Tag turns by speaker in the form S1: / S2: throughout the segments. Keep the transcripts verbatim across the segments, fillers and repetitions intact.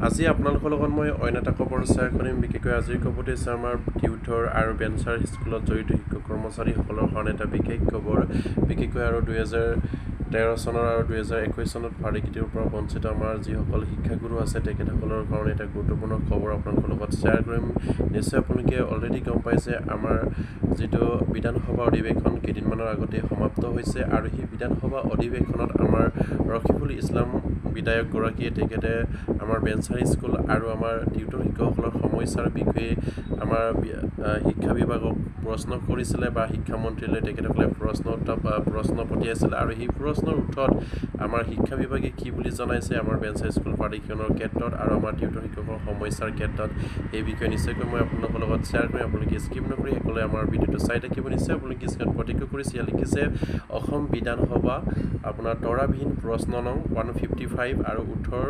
S1: আজি আপোনালোকৰ লগত মই অন্য এটা খবৰ শ্বেয়াৰ কৰিম বিশেষকৈ আজিৰ খবৰটো হৈছে আমাৰ টিউটৰ আৰু বেঞ্চাৰ স্কুলত জড়িত শিক্ষক কৰ্মচাৰীসকলৰ কাৰণে এটা বিশেষ খবৰ বিশেষকৈ আৰু দুই হাজাৰ তেৰ চনৰ আৰু দুই হাজাৰ একৈশ চনত ফাৰিকিটিৰ পৰা বঞ্চিত আমাৰ যিসকল শিক্ষাগুৰু আছে তেখেতসকলৰ কাৰণে এটা গুৰুত্বপূৰ্ণ খবৰ আপোনালোকৰ লগত শ্বেয়াৰ কৰিম নিশ্চয় আপোনালোকে অলৰেডি গম পাইছে আমাৰ যিটো বিধানসভা অধিৱেশন কেইদিনমানৰ আগতে সমাপ্ত হৈছে আৰু সেই বিধানসভা অধিৱেশনত আমাৰ ৰকিবুল ইছলাম বিধায়ক গৰাকীয়ে তেখেতে আমাৰ বেঞ্চাৰ স্কুল আৰু আমাৰ টিউটৰ শিক্ষকসকলৰ সমস্যাৰ বিষয়ে আমাৰ শিক্ষা বিভাগক প্ৰশ্ন কৰিছিলে বা শিক্ষামন্ত্ৰীলৈ তেখেতসকলে প্ৰশ্ন প্ৰশ্ন পঠিয়াইছিলে আৰু সেই প্ৰশ্নৰ উত্তৰত আমাৰ শিক্ষা বিভাগে কি বুলি জনাইছে আমাৰ বেঞ্চাৰ স্কুল ফাৰিকনৰ ক্ষেত্ৰত আৰু আমাৰ টিউটৰ শিক্ষকৰ সমস্যাৰ ক্ষেত্ৰত এই বিষয়ে নিশ্চয়কৈ মই আপোনালোকৰ লগত শ্বেয়াৰ কৰিম আপোনালোকে স্কিপ নকৰি সকলোৱে আমাৰ ভিডিঅ'টো চাই থাকিব নিশ্চয় আপোনালোকে স্ক্ৰীনত প্ৰত্যক্ষ কৰিছে ইয়াত লিখিছে অসম বিধানসভা আপোনাৰ তৰাবিহীন প্ৰশ্ন নং ওৱান ফিফটি ফাইভ আৰু ওঠৰ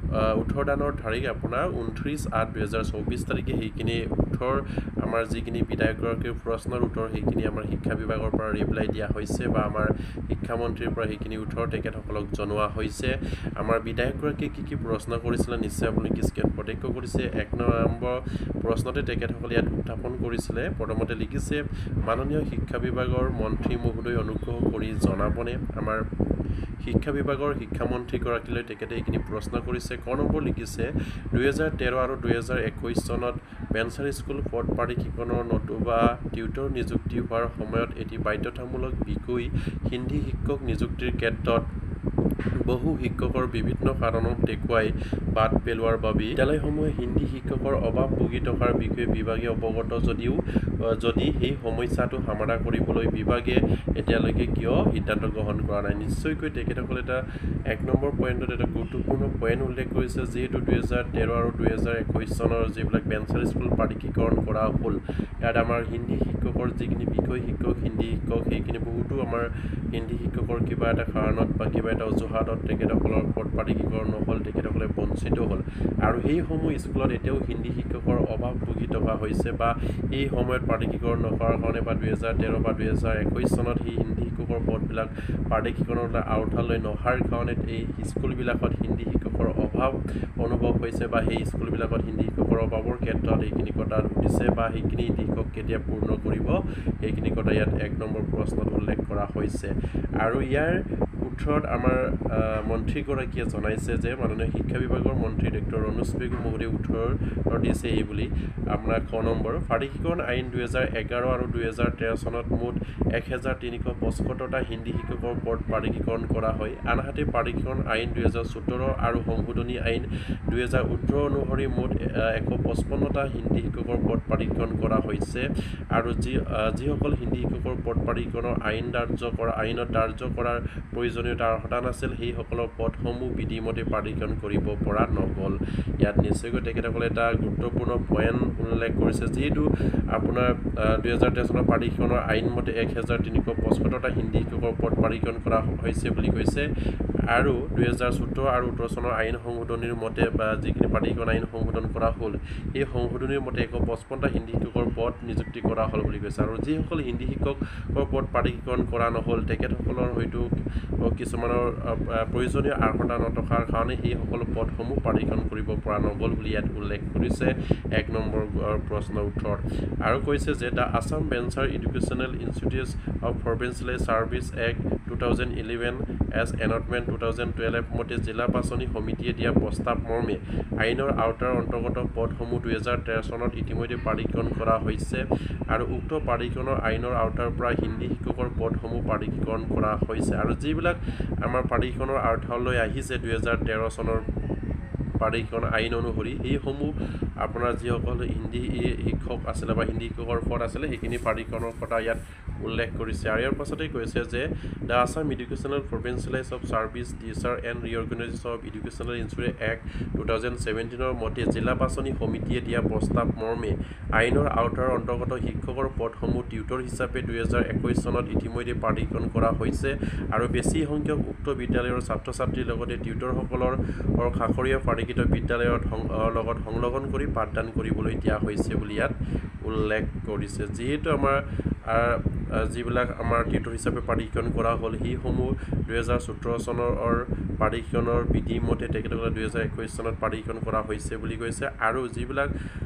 S1: ওঠৰ দানৰ তাৰিখ আপোনাৰ ঊনত্ৰিছ আঠ দুহেজাৰ চৌবিছ তাৰিখে সেইখিনি ওঠৰ আমাৰ যিখিনি বিধায়কগৰাকীৰ প্ৰশ্নৰ উত্তৰ সেইখিনি আমাৰ শিক্ষা বিভাগৰ পৰা ৰিপ্লাই দিয়া হৈছে বা আমাৰ শিক্ষামন্ত্ৰীৰ পৰা সেইখিনি উত্তৰ তেখেতসকলক জনোৱা হৈছে আমাৰ বিধায়কগৰাকীয়ে কি কি প্ৰশ্ন কৰিছিলে নিশ্চয় আপোনালোকে স্ক্ৰীনত প্ৰত্যক্ষ কৰিছে এক নম্বৰ প্ৰশ্নতে তেখেতসকলে ইয়াত উত্থাপন কৰিছিলে প্ৰথমতে লিখিছে মাননীয় শিক্ষা বিভাগৰ মন্ত্ৰী মহোদয় অনুগ্ৰহ কৰি জনাবনে আমাৰ শিক্ষা বিভাগৰ শিক্ষামন্ত্ৰীগৰাকীলৈ তেখেতে এইখিনি প্ৰশ্ন কৰিছে ক নম্বৰ লিখিছে দুই হাজাৰ তেৰ আৰু দুই হাজাৰ একৈশ চনত বেঞ্চাৰ স্কুল পদ পাৰিক্ষীকৰণৰ নতুবা টিউটৰ নিযুক্তি হোৱাৰ সময়ত এটি বাধ্যতামূলক বিষয় হিন্দী শিক্ষক নিযুক্তিৰ ক্ষেত্ৰত বহু শিক্ষকৰ বিভিন্ন কাৰণত দেখুৱাই বাদ পেলোৱাৰ বাবে বিদ্যালয়সমূহে হিন্দী শিক্ষকৰ অভাৱ ভুগি থকাৰ বিষয়ে বিভাগে অৱগত যদিও যদি সেই সমস্যাটো সমাধা কৰিবলৈ বিভাগে এতিয়ালৈকে কিয় সিদ্ধান্ত গ্ৰহণ কৰা নাই নিশ্চয়কৈ তেখেতসকলে এটা এক নম্বৰ পইণ্টত এটা গুৰুত্বপূৰ্ণ পইণ্ট উল্লেখ কৰিছে যিহেতু দুই হাজাৰ তেৰ আৰু দুই হাজাৰ একৈশ চনৰ যিবিলাক বেঞ্চাৰ স্কুল পাৰিক্ষীকৰণ কৰা হ'ল ইয়াত আমাৰ হিন্দী শিক্ষকৰ যিখিনি বিষয় শিক্ষক হিন্দী শিক্ষক সেইখিনি বহুতো আমাৰ হিন্দী শিক্ষকৰ কিবা এটা কাৰণত বা কিবা এটা অজুহাতত তেখেতসকলৰ পদ পাৰিক্ষীকৰণ নহ'ল তেখেতসকলে বঞ্চিত হ'ল আৰু সেইসমূহ স্কুলত এতিয়াও হিন্দী শিক্ষকৰ অভাৱ ভুগি থকা হৈছে বা এই সময়ত পাৰিক্ষীকৰণ নকৰাৰ কাৰণে বা দুই হাজাৰ তেৰ বা দুই হাজাৰ একৈশ চনত সেই হিন্দী শিক্ষকৰ পদবিলাক পাৰিক্ষীকৰণলৈ আওতালৈ নহাৰ কাৰণে এই স্কুলবিলাকত হিন্দী শিক্ষকৰ অভাৱ অনুভৱ হৈছে বা সেই স্কুলবিলাকত হিন্দী শিক্ষকৰ অভাৱৰ ক্ষেত্ৰত এইখিনি কথা উঠিছে বা সেইখিনি হিন্দী শিক্ষক কেতিয়া পূৰ্ণ কৰিব সেইখিনি কথা ইয়াত এক নম্বৰ প্ৰশ্নত উল্লেখ কৰা হৈছে আৰু ইয়াৰ উত্তৰত আমাৰ মন্ত্ৰীগৰাকীয়ে জনাইছে যে মাননীয় শিক্ষা বিভাগৰ মন্ত্ৰী ডক্টৰ ৰণোজ পেগু মহোদয়ে উত্তৰ দিছে এই বুলি আপোনাৰ ক নম্বৰ ফাৰিকীকৰণ আইন দুই হাজাৰ এঘাৰ আৰু দুই হাজাৰ তেৰ চনত মুঠ এক হাজাৰ তিনিশ পঁচসত্তৰটা হিন্দী শিক্ষকৰ পদ পাৰিক্ষীকৰণ কৰা হয় আনহাতে পাৰিক্ষীকৰণ আইন দুই হাজাৰ সোতৰ আৰু সংশোধনী আইন দুই হাজাৰ ওঠৰ অনুসৰি মুঠ এশ পঁচপন্নটা হিন্দী শিক্ষকৰ পদ পাৰিক্ষীকৰণ কৰা হৈছে আৰু যি যিসকল হিন্দী শিক্ষকৰ পদ পাৰিক্ষীকৰণৰ আইন ধাৰ্য কৰা আইনত ধাৰ্য কৰাৰ প্ৰয়োজনীয়তা অৰ্হতা নাছিল সেইসকলৰ পদসমূহ বিধিমতে পাৰিক্ষীকৰণ কৰিব পৰা নগ'ল ইয়াত নিশ্চয়কৈ তেখেতসকলে এটা গুৰুত্বপূৰ্ণ পইণ্ট উল্লেখ কৰিছে যিহেতু আপোনাৰ দুই হাজাৰ তেৰ চনৰ পাৰিক্ষীকৰণৰ আইন মতে এক হাজাৰ তিনিশ পঁচসত্তৰটা হিন্দী শিক্ষকৰ পদ পাৰিক্ষীকৰণ কৰা হৈছে বুলি কৈছে আৰু দুই হাজাৰ সোতৰ আৰু ওঠৰ চনৰ আইন সংশোধনীৰ মতে বা যিখিনি পাৰিক্ষীকৰণ আইন সংশোধন কৰা হ'ল এই সংশোধনীৰ মতে এশ পঁচপন্নটা হিন্দী শিক্ষকৰ পদ নিযুক্তি কৰা হ'ল বুলি কৈছে আৰু যিসকল হিন্দী শিক্ষকৰ পদ পাৰিক্ষীকৰণ কৰা নহ'ল তেখেতসকলৰ হয়তো কিছুমানৰ প্ৰয়োজনীয় আৰ্হতা নথকাৰ কাৰণে সেইসকল পদসমূহ পাৰিক্ষীকৰণ কৰিব পৰা নগ'ল বুলি ইয়াত উল্লেখ কৰিছে এক নম্বৰ প্ৰশ্নৰ উত্তৰত আৰু কৈছে যে the Assam venture educational institutes of provincial service act two thousand eleven as amendment two thousand twelve মতে জিলা বাছনি সমিতিয়ে দিয়া প্ৰস্তাৱ মৰ্মে আইনৰ আওতাৰ অন্তৰ্গত পদসমূহ দুই হাজাৰ তেৰ চনত ইতিমধ্যে পাৰিক্ষীকৰণ কৰা হৈছে আৰু উক্ত পাৰিক্ষীকৰণৰ আইনৰ আওতাৰ পৰা হিন্দী শিক্ষকৰ পদসমূহ পাৰিক্ষীকৰণ কৰা হৈছে আৰু যিবিলাক আমাৰ পাৰিক্ষীকৰণৰ আওতালৈ আহিছে দুই হাজাৰ তেৰ চনৰ পাৰিক্ষীকৰণ আইন অনুসৰি এইসমূহ আপোনাৰ যিসকল হিন্দী শিক্ষক আছিলে বা হিন্দী শিক্ষকৰ পদ আছিলে সেইখিনি পাৰিক্ষীকৰণৰ কথা ইয়াত উল্লেখ কৰিছে আৰু ইয়াৰ পাছতেই কৈছে যে the Assam educational provincialise of service teacher and reorganisation of educational institute act two thousand ছেভেণ্টিনৰ মতে জিলা বাছনি সমিতিয়ে দিয়া প্ৰস্তাৱ মৰ্মে আইনৰ আওতাৰ অন্তৰ্গত শিক্ষকৰ পদসমূহ টিউটৰ হিচাপে দুই হাজাৰ একৈশ চনত ইতিমধ্যে পাৰিক্ষীকৰণ কৰা হৈছে আৰু বেছি সংখ্যক উক্ত বিদ্যালয়ৰ ছাত্ৰ ছাত্ৰীৰ লগতে টিউটৰসকলৰ খাখৰীয়া পাৰিক্ষিত বিদ্যালয়ত লগত সংলগ্ন কৰি পাঠদান কৰিবলৈ দিয়া হৈছে বুলি ইয়াত উল্লেখ কৰিছে যিহেতু আমাৰ যিবিলাক আমাৰ টিউটৰ হিচাপে প্ৰাধিকৰণ কৰা হ'ল সেইসমূহ দুহেজাৰ সোতৰ চনৰ প্ৰাধিকৰণৰ বিধি মতে তেখেতসকলে দুহেজাৰ একৈছ চনত প্ৰাধিকৰণ কৰা হৈছে বুলি কৈছে আৰু যিবিলাক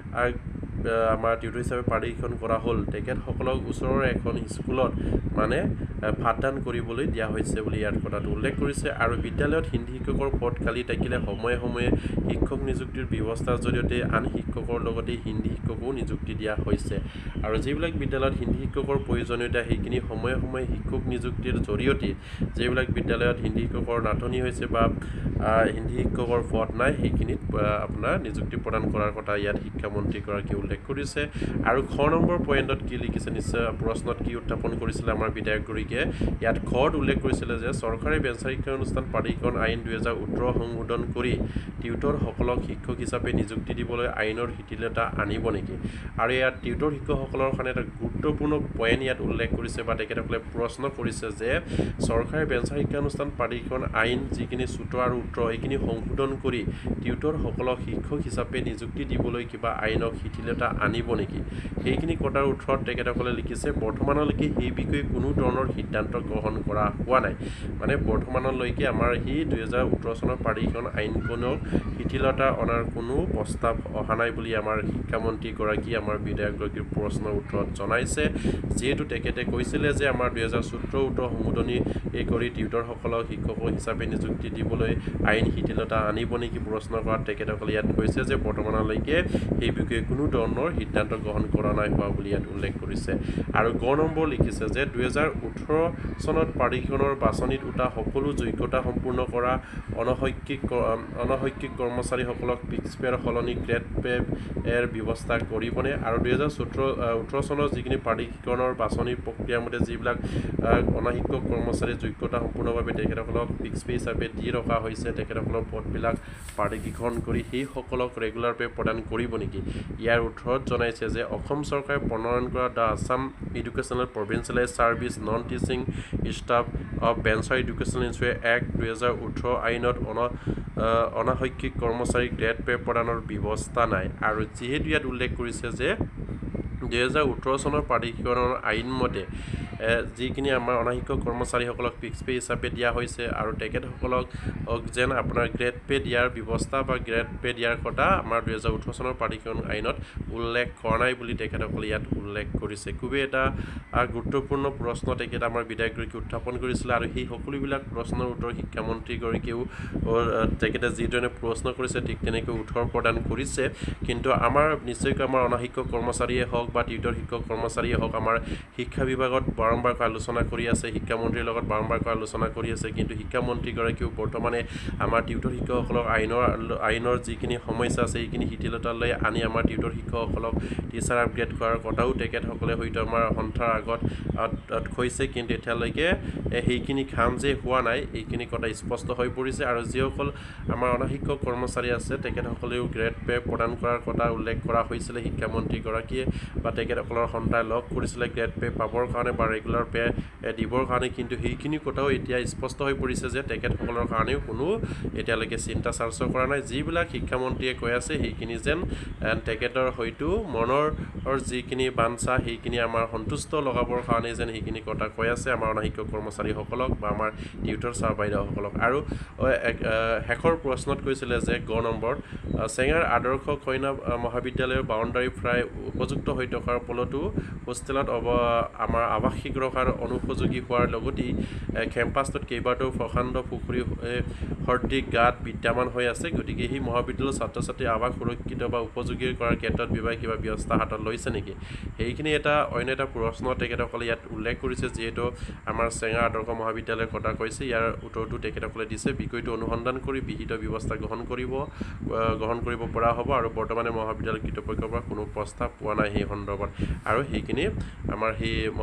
S1: আমাৰ টিউটৰ হিচাপে প্ৰাধিকৰণ কৰা হ'ল তেখেতসকলক ওচৰৰ এখন স্কুলত মানে পাঠদান কৰিবলৈ দিয়া হৈছে বুলি ইয়াত কথাটো উল্লেখ কৰিছে আৰু বিদ্যালয়ত হিন্দী শিক্ষকৰ পদ খালী থাকিলে সময়ে সময়ে শিক্ষক নিযুক্তিৰ ব্যৱস্থাৰ জৰিয়তে আন শিক্ষকৰ লগতে হিন্দী শিক্ষকো নিযুক্তি দিয়া হৈছে আৰু যিবিলাক বিদ্যালয়ত হিন্দী শিক্ষকৰ প্ৰয়োজনীয়তা সেইখিনি সময়ে সময়ে শিক্ষক নিযুক্তিৰ জৰিয়তে যিবিলাক বিদ্যালয়ত হিন্দী শিক্ষকৰ নাটনি হৈছে বা হিন্দী শিক্ষকৰ পদ নাই সেইখিনিত আপোনাৰ নিযুক্তি প্ৰদান কৰাৰ কথা ইয়াত শিক্ষামন্ত্ৰীগৰাকীয়ে উল্লেখ কৰিছে আৰু খ নম্বৰ পইণ্টত কি লিখিছে নিশ্চয় প্ৰশ্নত কি উত্থাপন কৰিছিলে আমাৰ বিধায়কগৰাকীয়ে ইয়াত খত উল্লেখ কৰিছিলে যে চৰকাৰে বেঞ্চাৰ শিক্ষা অনুষ্ঠান প্ৰাধিকৰণ আইন দুহেজাৰ ওঠৰ সংশোধন কৰি টিউটৰসকলক শিক্ষক হিচাপে নিযুক্তি দিবলৈ আইনৰ শিথিলতা আনিব নেকি আৰু ইয়াত টিউটৰ শিক্ষকসকলৰ কাৰণে এটা গুৰুত্বপূৰ্ণ পইণ্ট ইয়াত উল্লেখ কৰিছে বা তেখেতসকলে প্ৰশ্ন কৰিছে যে চৰকাৰে বেঞ্চাৰ শিক্ষা অনুষ্ঠান প্ৰাধিকৰণ আইন যিখিনি সোতৰ আৰু ওঠৰ এইখিনি সংশোধন কৰি টিউটৰসকলক শিক্ষক হিচাপে নিযুক্তি দিবলৈ কিবা আইনক শিথিলতা আনিব নেকি সেইখিনি কথাৰ উত্তৰত তেখেতসকলে লিখিছে বৰ্তমানলৈকে সেই বিষয়ে কোনো ধৰণৰ সিদ্ধান্ত গ্ৰহণ কৰা হোৱা নাই মানে বৰ্তমানলৈকে আমাৰ সেই দুহেজাৰ ওঠৰ চনৰ প্ৰাধিকৰণ আইনখনক শিথিলতা অনাৰ কোনো প্ৰস্তাৱ অহা নাই বুলি আমাৰ শিক্ষামন্ত্ৰীগৰাকী আমাৰ বিধায়কগৰাকীৰ প্ৰশ্নৰ উত্তৰত জনাইছে যিহেতু তেখেতে কৈছিলে যে আমাৰ দুহেজাৰ সোতৰ ওঠৰ সংশোধনী কৰি টিউটৰসকলক শিক্ষক হিচাপে নিযুক্তি দিবলৈ আইন শিথিলতা আনিব নেকি প্ৰশ্ন কৰাত তেখেতসকলে ইয়াত কৈছে যে বৰ্তমানলৈকে সেই বিষয়ে কোনো ধৰণৰ সিদ্ধান্ত গ্ৰহণ কৰা নাই হোৱা বুলি ইয়াত উল্লেখ কৰিছে আৰু গ নম্বৰ লিখিছে যে দুহেজাৰ ওঠৰ চনত প্ৰাধিকৰণৰ বাছনিত উঠা সকলো যোগ্যতা সম্পূৰ্ণ কৰা অনশৈক্ষিক অনশৈক্ষিক কৰ্মচাৰীসকলক ফিক্স পেৰ সলনি গ্ৰেড পে এৰ ব্যৱস্থা কৰিবনে আৰু দুহেজাৰ সোতৰ ওঠৰ চনৰ যিখিনি প্ৰাধিকৰণৰ বাছনিৰ প্ৰক্ৰিয়াৰ মতে যিবিলাক অনশিক্ষক কৰ্মচাৰী যোগ্যতা সম্পূৰ্ণভাৱে তেখেতসকলক ফিক্স পে হিচাপে দি ৰখা হৈছে তেখেতসকলৰ পদবিলাক প্ৰাধিকৰণ কৰি সেইসকলক ৰেগুলাৰ পে প্ৰদান কৰিব নেকি ইয়াৰ উত্তৰত জনাইছে যে অসম চৰকাৰে প্ৰণয়ন কৰা the Assam educational provincialise service non teaching staff of venture educational instrument act দুহেজাৰ ওঠৰ আইনত অন অনাশৈক্ষিক কৰ্মচাৰীক গ্ৰেড পে প্ৰদানৰ ব্যৱস্থা নাই আৰু যিহেতু ইয়াত উল্লেখ কৰিছে যে দুহেজাৰ ওঠৰ চনৰ প্ৰাধিকৰণৰ আইন মতে যিখিনি আমাৰ অনাশিক্ষক কৰ্মচাৰীসকলক ফিক্স পে হিচাপে দিয়া হৈছে আৰু তেখেতসকলক যেন আপোনাৰ গ্ৰেড পে দিয়াৰ ব্যৱস্থা বা গ্ৰেড পে দিয়াৰ কথা আমাৰ দুহেজাৰ ওঠৰ চনৰ প্ৰাধিকৰণ আইনত উল্লেখ কৰা নাই বুলি তেখেতসকলে ইয়াত উল্লেখ কৰিছে খুবেই এটা গুৰুত্বপূৰ্ণ প্ৰশ্ন তেখেত আমাৰ বিধায়কগৰাকীয়ে উত্থাপন কৰিছিলে আৰু সেই সকলোবিলাক প্ৰশ্নৰ উত্তৰ শিক্ষামন্ত্ৰীগৰাকীয়েও তেখেতে যিধৰণে প্ৰশ্ন কৰিছে ঠিক তেনেকৈ উত্তৰ প্ৰদান কৰিছে কিন্তু আমাৰ নিশ্চয়কৈ আমাৰ অনাশিক্ষক কৰ্মচাৰীয়ে হওক বা টিউটৰ শিক্ষক কৰ্মচাৰীয়ে হওক আমাৰ শিক্ষা বিভাগত বাৰম্বাৰকৈ আলোচনা কৰি আছে শিক্ষামন্ত্ৰীৰ লগত বাৰম্বাৰকৈ আলোচনা কৰি আছে কিন্তু শিক্ষামন্ত্ৰীগৰাকীয়েও বৰ্তমানে আমাৰ টিউটৰ শিক্ষকসকলক আইনৰ আইনৰ যিখিনি সমস্যা আছে সেইখিনি শিথিলতালৈ আনি আমাৰ টিউটৰ শিক্ষকসকলক টিচাৰ আপগ্ৰেড কৰাৰ কথাও তেখেতসকলে হয়তো আমাৰ সন্থাৰ আগত কৈছে কিন্তু এতিয়ালৈকে সেইখিনি কাম যে হোৱা নাই এইখিনি কথা স্পষ্ট হৈ পৰিছে আৰু যিসকল আমাৰ অনাশিক্ষক কৰ্মচাৰী আছে তেখেতসকলেও গ্ৰেড পে প্ৰদান কৰাৰ কথা উল্লেখ কৰা হৈছিলে শিক্ষামন্ত্ৰীগৰাকীয়ে বা তেখেতসকলৰ সন্থাই লগ কৰিছিলে গ্ৰেড পে পাবৰ কাৰণে বা ৰেগুলাৰ পে দিবৰ কাৰণে কিন্তু সেইখিনি কথাও এতিয়া স্পষ্ট হৈ পৰিছে যে তেখেতসকলৰ কাৰণেও কোনো এতিয়ালৈকে চিন্তা চৰ্চা কৰা নাই যিবিলাক শিক্ষামন্ত্ৰীয়ে কৈ আছে সেইখিনি যেন তেখেতৰ হয়তো মনৰ যিখিনি বাঞ্ছা সেইখিনি আমাৰ সন্তুষ্ট লগাবৰ কাৰণে যেন সেইখিনি কথা কৈ আছে আমাৰ অনাশিক্ষক কৰ্মচাৰীসকলক বা আমাৰ টিউটৰ ছাৰ বাইদেউসকলক আৰু শেষৰ প্ৰশ্নত কৈছিলে যে গ নম্বৰত চেঙাৰ আদৰ্শ কন্যা মহাবিদ্যালয়ৰ বাউণ্ডাৰী প্ৰায় উপযুক্ত হৈ থকাৰ ফলতো হোষ্টেলত অৱ আমাৰ আৱাসিক ৰখাৰ অনুপযোগী হোৱাৰ লগতেই কেম্পাছটোত কেইবাটাও প্ৰকাণ্ড পুখুৰী সদৃশ গাঁত বিদ্যমান হৈ আছে গতিকে সেই মহাবিদ্যালয়ৰ ছাত্ৰ ছাত্ৰী আৱাস সুৰক্ষিত বা উপযোগী কৰাৰ ক্ষেত্ৰত বিভাগে কিবা ব্যৱস্থা হাতত লৈছে নেকি সেইখিনি এটা অন্য এটা প্ৰশ্ন তেখেতসকলে ইয়াত উল্লেখ কৰিছে যিহেতু আমাৰ চেঙা আদৰ্শ মহাবিদ্যালয়ৰ কথা কৈছে ইয়াৰ উত্তৰটো তেখেতসকলে দিছে বিষয়টো অনুসন্ধান কৰি বিহিত ব্যৱস্থা গ্ৰহণ কৰিব গ্ৰহণ কৰিব পৰা হ'ব আৰু বৰ্তমানে মহাবিদ্যালয় কৰ্তৃপক্ষৰ পৰা কোনো প্ৰস্তাৱ পোৱা নাই সেই সন্দৰ্ভত আৰু সেইখিনি আমাৰ সেই মহাবিদ্যালয়ৰ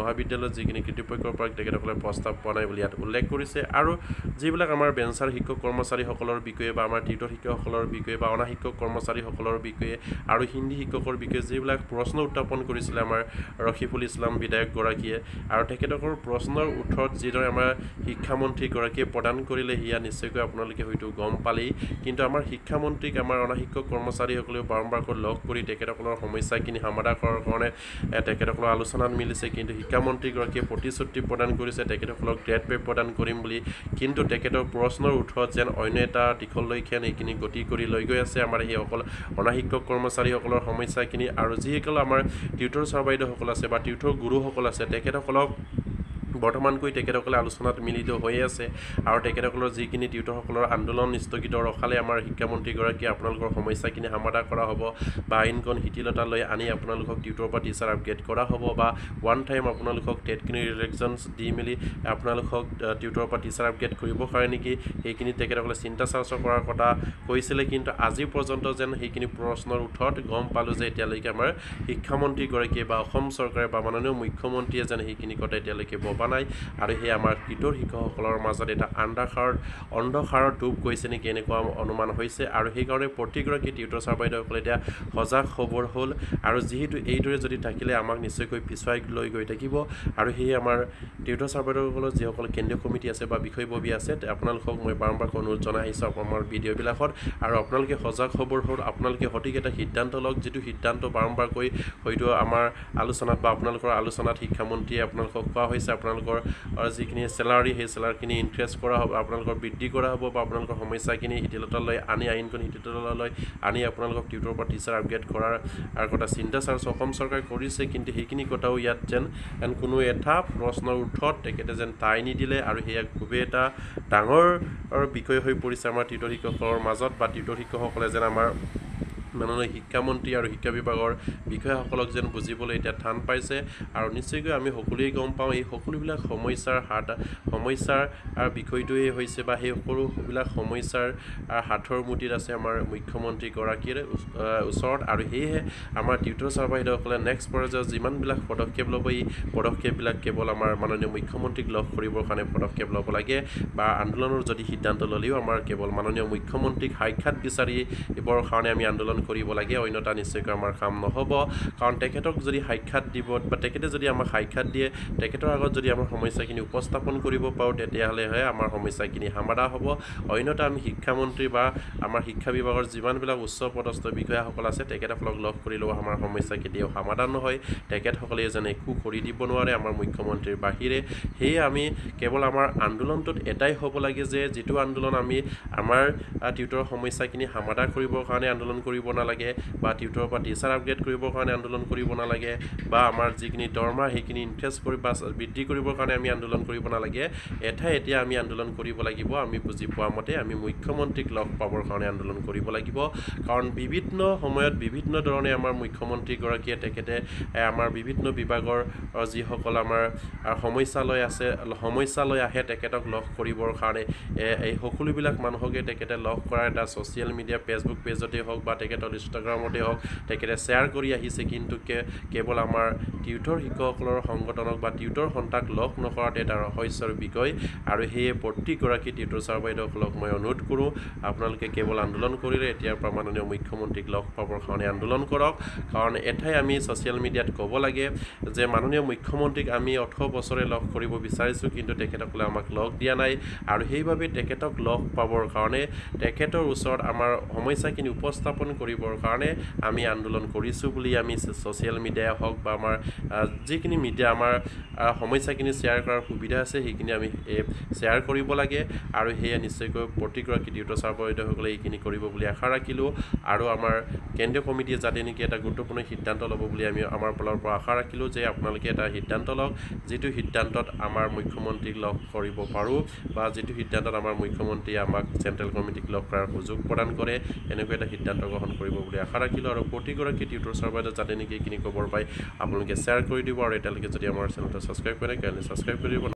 S1: যিখিনি কৃতিপক্ষৰ পৰা তেখেতসকলে প্ৰস্তাৱ পোৱা নাই বুলি ইয়াত উল্লেখ কৰিছে আৰু যিবিলাক আমাৰ বেঞ্চাৰ শিক্ষক কৰ্মচাৰীসকলৰ বিষয়ে বা আমাৰ টিউটৰ শিক্ষকসকলৰ বিষয়ে বা অনা শিক্ষক কৰ্মচাৰীসকলৰ বিষয়ে আৰু হিন্দী শিক্ষকৰ বিষয়ে যিবিলাক প্ৰশ্ন উত্থাপন কৰিছিলে আমাৰ ৰফিকুল ইছলাম বিধায়কগৰাকীয়ে আৰু তেখেতসকলৰ প্ৰশ্নৰ উত্তৰত যিদৰে আমাৰ শিক্ষামন্ত্ৰীগৰাকীয়ে প্ৰদান কৰিলে সেয়া নিশ্চয়কৈ আপোনালোকে হয়তো গম পালেই কিন্তু আমাৰ শিক্ষামন্ত্ৰীক আমাৰ অনা শিক্ষক কৰ্মচাৰীসকলেও বাৰম্বাৰকৈ লগ কৰি তেখেতসকলৰ সমস্যাখিনি সমাধান কৰাৰ কাৰণে তেখেতসকলৰ আলোচনাত মিলিছে কিন্তু শিক্ষামন্ত্ৰীগৰাকীয়ে প্ৰতিশ্ৰুতি প্ৰদান কৰিছে তেখেতসকলক গ্ৰেড পে প্ৰদান কৰিম বুলি কিন্তু তেখেতৰ প্ৰশ্নৰ উত্তৰত যেন অন্য এটা দিশলৈকেন এইখিনি গতি কৰি লৈ গৈ আছে আমাৰ সেইসকল অনা শিক্ষক কৰ্মচাৰীসকলৰ সমস্যাখিনি আৰু যিসকল আমাৰ টিউটৰ ছাৰ বাইদেউসকল আছে বা টিউটৰ গুৰুসকল আছে তেখেতসকলক বৰ্তমানকৈ তেখেতসকলে আলোচনাত মিলিত হৈ আছে আৰু তেখেতসকলৰ যিখিনি টিউটৰসকলৰ আন্দোলন স্থগিত ৰখালে আমাৰ শিক্ষামন্ত্ৰীগৰাকীয়ে আপোনালোকৰ সমস্যাখিনি সমাধান কৰা হ'ব বা আইনখন শিথিলতালৈ আনি আপোনালোকক টিউটৰ পৰা টিচাৰ আপগ্ৰেড কৰা হ'ব বা ওৱান টাইম আপোনালোকক টেটখিনি ৰিলেকশ্যনছ দি মেলি আপোনালোকক টিউটৰৰ পৰা টিচাৰ আপগ্ৰেড কৰিব পাৰে নেকি সেইখিনি তেখেতসকলে চিন্তা চৰ্চা কৰাৰ কথা কৈছিলে কিন্তু আজি পৰ্যন্ত যেন সেইখিনি প্ৰশ্নৰ উত্তৰত গম পালোঁ যে এতিয়ালৈকে আমাৰ শিক্ষামন্ত্ৰীগৰাকীয়ে বা অসম চৰকাৰে বা মাননীয় মুখ্যমন্ত্ৰীয়ে যেন সেইখিনি কথা এতিয়ালৈকে ভবা নাই আৰু সেই আমাৰ টিউটৰ শিক্ষকসকলৰ মাজত এটা আন্ধাৰ অন্ধকাৰত ডুব গৈছে নেকি এনেকুৱা অনুমান হৈছে আৰু সেইকাৰণে প্ৰতিগৰাকী টিউটৰ ছাৰ বাইদেউসকলে এতিয়া সজাগ খবৰ হ'ল আৰু যিহেতু এইদৰে যদি থাকিলে আমাক নিশ্চয়কৈ পিছুৱাই লৈ গৈ থাকিব আৰু সেয়ে আমাৰ টিউটৰ ছাৰ বাইদেউসকলৰ যিসকল কেন্দ্ৰীয় কমিটি আছে বা বিষয়ববী আছে আপোনালোকক মই বাৰম্বাৰকৈ অনুৰোধ জনাই আহিছোঁ আমাৰ ভিডিঅ'বিলাকত আৰু আপোনালোকে সজাগ খবৰ হ'ল আপোনালোকে সঠিক এটা সিদ্ধান্ত লওক যিটো সিদ্ধান্ত বাৰম্বাৰকৈ হয়তো আমাৰ আলোচনাত বা আপোনালোকৰ আলোচনাত শিক্ষামন্ত্ৰীয়ে আপোনালোকক কোৱা হৈছে আপোনালোকৰ যিখিনি চেলাৰী সেই চেলাৰীখিনি ইনক্ৰিজ কৰা হ'ব আপোনালোকৰ বৃদ্ধি কৰা হ'ব বা আপোনালোকৰ সমস্যাখিনি শিথিলতালৈ আনি আইনখন শিথিলতালৈ আনি আপোনালোকক টিউটৰৰ পৰা টিচাৰ আপগ্ৰেড কৰাৰ কথা চিন্তা চৰ্চা অসম চৰকাৰে কৰিছে কিন্তু সেইখিনি কথাও ইয়াত যেন কোনো এটা প্ৰশ্নৰ উত্তৰত তেখেতে যেন তাই নিদিলে আৰু সেয়া খুবেই এটা ডাঙৰ বিষয় হৈ পৰিছে আমাৰ টিউটৰ শিক্ষকসকলৰ মাজত বা টিউটৰ শিক্ষকসকলে যেন আমাৰ মাননীয় শিক্ষামন্ত্ৰী আৰু শিক্ষা বিভাগৰ বিষয়াসকলক যেন বুজিবলৈ এতিয়া টান পাইছে আৰু নিশ্চয়কৈ আমি সকলোৱে গম পাওঁ এই সকলোবিলাক সমস্যাৰ হাত সমস্যাৰ বিষয়টোৱেই হৈছে বা সেই সকলোবিলাক সমস্যাৰ হাতৰ মুঠিত আছে আমাৰ মুখ্যমন্ত্ৰীগৰাকীৰ ওচৰত আৰু সেয়েহে আমাৰ টিউটৰ ছাৰ বাইদেউসকলে নেক্সট পৰ্যায়ত যিমানবিলাক পদক্ষেপ ল'ব এই পদক্ষেপবিলাক কেৱল আমাৰ মাননীয় মুখ্যমন্ত্ৰীক লগ কৰিবৰ কাৰণে পদক্ষেপ ল'ব লাগে বা আন্দোলনৰ যদি সিদ্ধান্ত ল'লেও আমাৰ কেৱল মাননীয় মুখ্যমন্ত্ৰীক সাক্ষাৎ বিচাৰিবৰ কাৰণে আমি আন্দোলন কৰিব লাগে অন্যথা নিশ্চয়কৈ আমাৰ কাম নহ'ব কাৰণ তেখেতক যদি সাক্ষাৎ দিব বা তেখেতে যদি আমাক সাক্ষাৎ দিয়ে তেখেতৰ আগত যদি আমাৰ সমস্যাখিনি উপস্থাপন কৰিব পাৰোঁ তেতিয়াহ'লেহে আমাৰ সমস্যাখিনি সমাধান হ'ব অন্যথা আমি শিক্ষামন্ত্ৰী বা আমাৰ শিক্ষা বিভাগৰ যিমানবিলাক উচ্চ পদস্থ বিষয়াসকল আছে তেখেতসকলক লগ কৰিলেও আমাৰ সমস্যা কেতিয়াও সমাধান নহয় তেখেতসকলে যেন একো কৰি দিব নোৱাৰে আমাৰ মুখ্যমন্ত্ৰীৰ বাহিৰে সেয়ে আমি কেৱল আমাৰ আন্দোলনটোত এটাই হ'ব লাগে যে যিটো আন্দোলন আমি আমাৰ টিউটৰৰ সমস্যাখিনি সমাধান কৰিবৰ কাৰণে আন্দোলন কৰিব নালাগে বা টিউটৰৰ পৰা টিচাৰ আপগ্ৰেড কৰিবৰ কাৰণে আন্দোলন কৰিব নালাগে বা আমাৰ যিখিনি দৰমহা সেইখিনি ইনক্ৰিজ কৰি বা বৃদ্ধি কৰিবৰ কাৰণে আমি আন্দোলন কৰিব নালাগে এঠাই এতিয়া আমি আন্দোলন কৰিব লাগিব আমি বুজি পোৱা মতে আমি মুখ্যমন্ত্ৰীক লগ পাবৰ কাৰণে আন্দোলন কৰিব লাগিব কাৰণ বিভিন্ন সময়ত বিভিন্ন ধৰণে আমাৰ মুখ্যমন্ত্ৰীগৰাকীয়ে তেখেতে আমাৰ বিভিন্ন বিভাগৰ যিসকল আমাৰ সমস্যালৈ আছে সমস্যালৈ আহে তেখেতক লগ কৰিবৰ কাৰণে এই সকলোবিলাক মানুহকে তেখেতে লগ কৰাৰ এটা ছ'চিয়েল মিডিয়া ফেচবুক পেজতে হওক বা তেখেতৰ ইনষ্টাগ্ৰামতে হওক তেখেতে শ্বেয়াৰ কৰি আহিছে কিন্তু কেৱল আমাৰ টিউটৰ শিক্ষকসকলৰ সংগঠনক বা টিউটৰ সন্থাক লগ নকৰাটো এটা ৰহস্যৰ বিষয় আৰু সেয়ে প্ৰতিগৰাকী টিউটৰ ছাৰ বাইদেউসকলক মই অনুৰোধ কৰোঁ আপোনালোকে কেৱল আন্দোলন কৰিলে এতিয়াৰ পৰা মাননীয় মুখ্যমন্ত্ৰীক লগ পাবৰ কাৰণে আন্দোলন কৰক কাৰণ এঠাই আমি ছ'চিয়েল মিডিয়াত ক'ব লাগে যে মাননীয় মুখ্যমন্ত্ৰীক আমি ওঠৰ বছৰে লগ কৰিব বিচাৰিছোঁ কিন্তু তেখেতসকলে আমাক লগ দিয়া নাই আৰু সেইবাবে তেখেতক লগ পাবৰ কাৰণে তেখেতৰ ওচৰত আমাৰ সমস্যাখিনি উপস্থাপন কৰিবৰ কাৰণে আমি আন্দোলন কৰিছোঁ বুলি আমি ছ'চিয়েল মিডিয়াই হওক বা আমাৰ যিখিনি মিডিয়া আমাৰ সমস্যাখিনি শ্বেয়াৰ কৰাৰ সুবিধা আছে সেইখিনি আমি শ্বেয়াৰ কৰিব লাগে আৰু সেয়া নিশ্চয়কৈ প্ৰতিগৰাকী টিউটৰ ছাৰ বাইদেউসকলে এইখিনি কৰিব বুলি আশা ৰাখিলোঁ আৰু আমাৰ কেন্দ্ৰীয় কমিটিয়ে যাতে নেকি এটা গুৰুত্বপূৰ্ণ সিদ্ধান্ত ল'ব বুলি আমি আমাৰ ফালৰ পৰা আশা ৰাখিলোঁ যে আপোনালোকে এটা সিদ্ধান্ত লওক যিটো সিদ্ধান্তত আমাৰ মুখ্যমন্ত্ৰীক লগ কৰিব পাৰোঁ বা যিটো সিদ্ধান্তত আমাৰ মুখ্যমন্ত্ৰীয়ে আমাক চেণ্ট্ৰেল কমিটিক লগ কৰাৰ সুযোগ প্ৰদান কৰে এনেকুৱা এটা সিদ্ধান্ত গ্ৰহণ কৰিব বুলি আশা ৰাখিলোঁ আৰু প্ৰতিগৰাকী টিউটৰ ছাৰ বাইদেউ যাতে নেকি এইখিনি খবৰ পাই আপোনালোকে শ্বেয়াৰ কৰি দিব আৰু এতিয়ালৈকে যদি আমাৰ চেনেলটো ছাবস্ক্ৰাইব কৰে কাইণ্ডলি ছাবস্ক্ৰাইব কৰি দিব